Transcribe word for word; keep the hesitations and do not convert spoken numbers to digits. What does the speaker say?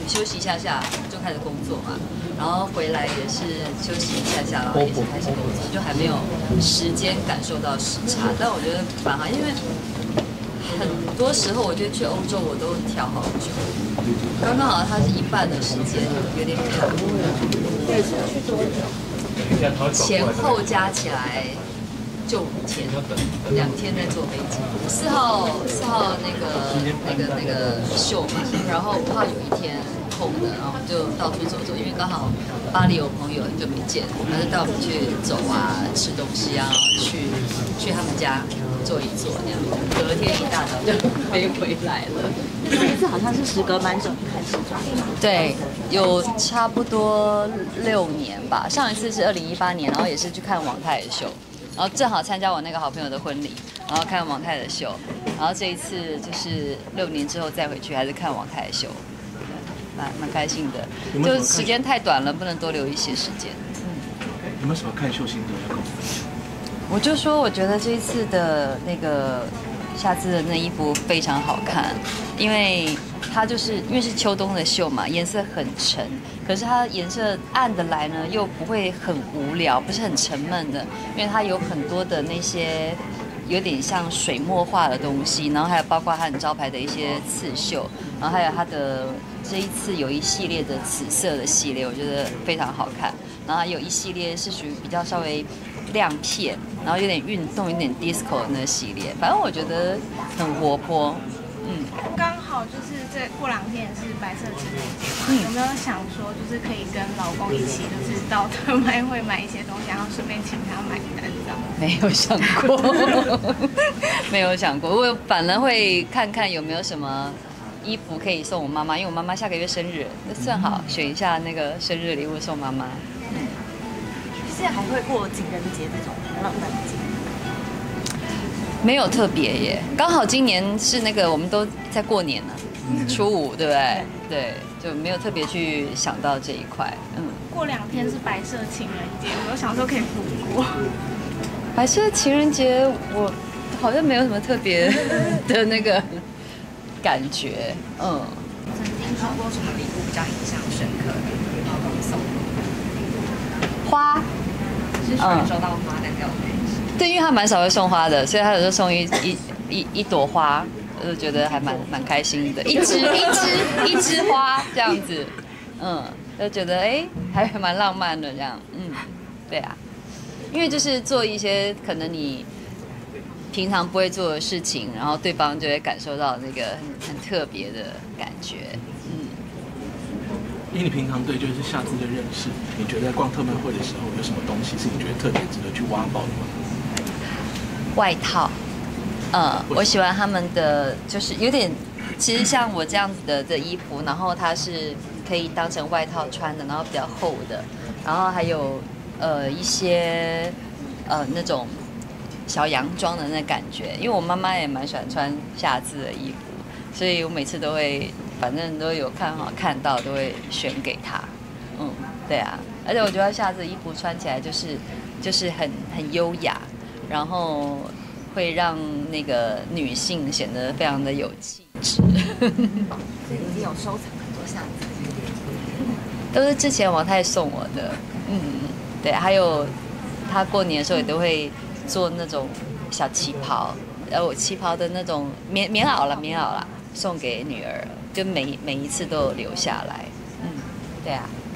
休息一下下就开始工作嘛，然后回来也是休息一下下，然后也是开始工作，就还没有时间感受到时差。但我觉得蛮好，因为很多时候我觉得去欧洲我都调好久，刚刚好它是一半的时间，有点卡。 对，是去多久？ 前后加起来就五天，两天在坐飞机。四号四号那个那个那个秀嘛，然后五号有一天空的，然后我们就到处走走，因为刚好巴黎有朋友很久没见，他就带我们去走啊，吃东西啊，去去他们家坐一坐那样。隔天一大早就飞回来了。 上一次好像是时隔蛮久开始转。 对，有差不多六年吧。上一次是二零一八年，然后也是去看王太的秀，然后正好参加我那个好朋友的婚礼，然后看王太的秀，然后这一次就是六年之后再回去，还是看王太的秀，蛮蛮开心的。就时间太短了，不能多留一些时间。 嗯，有没有什么看秀心得要跟我们分享？ 我就说，我觉得这一次的那个夏姿的那衣服非常好看，因为它就是因为是秋冬的秀嘛，颜色很沉，可是它颜色暗的来呢，又不会很无聊，不是很沉闷的，因为它有很多的那些有点像水墨画的东西，然后还有包括它很招牌的一些刺绣，然后还有它的这一次有一系列的紫色的系列，我觉得非常好看，然后还有一系列是属于比较稍微亮片，然后有点运动、有点 disco 的那系列，反正我觉得很活泼。嗯， 刚好就是这过两天也是白色情人节嘛，嗯、有没有想说就是可以跟老公一起，就是到特卖会买一些东西，然后顺便请他买单这样？ 没有想过，没有想过，我反而会看看有没有什么衣服可以送我妈妈，因为我妈妈下个月生日，那正好选一下那个生日礼物送妈妈。嗯， 现在还会过情人节这种浪漫节？ 没有特别耶，刚好今年是那个我们都在过年呢，初五对不对？对，就没有特别去想到这一块。嗯， 过两天是白色情人节，我想说可以补过。 白色情人节我好像没有什么特别的那个感觉。嗯， 曾经收过什么礼物比较印象深刻的？老公送的花， 是喜欢收到花的那种。 对，因为他蛮少会送花的，所以他有时候送一一一一朵花，我就觉得还蛮蛮开心的，一枝一枝一枝花这样子，嗯，就觉得哎还蛮浪漫的这样，嗯，对啊，因为就是做一些可能你平常不会做的事情，然后对方就会感受到那个很很特别的感觉，嗯。 以你平常对就是夏姿的认识，你觉得逛特卖会的时候有什么东西是你觉得特别值得去挖宝的吗？ 外套，呃，我喜欢他们的，就是有点，其实像我这样子的的衣服，然后它是可以当成外套穿的，然后比较厚的，然后还有呃一些呃那种小洋装的那感觉，因为我妈妈也蛮喜欢穿夏姿的衣服，所以我每次都会，反正都有看好看到都会选给她，嗯，对啊，而且我觉得夏姿的衣服穿起来就是就是很很优雅。然后会让那个女性显得非常的有气质。所以已经有收藏很多夏姿， 都是之前王太送我的。嗯，对，还有他过年的时候也都会做那种小旗袍，呃，我旗袍的那种棉棉袄了，棉袄啦，送给女儿，就每每一次都有留下来。嗯，对啊。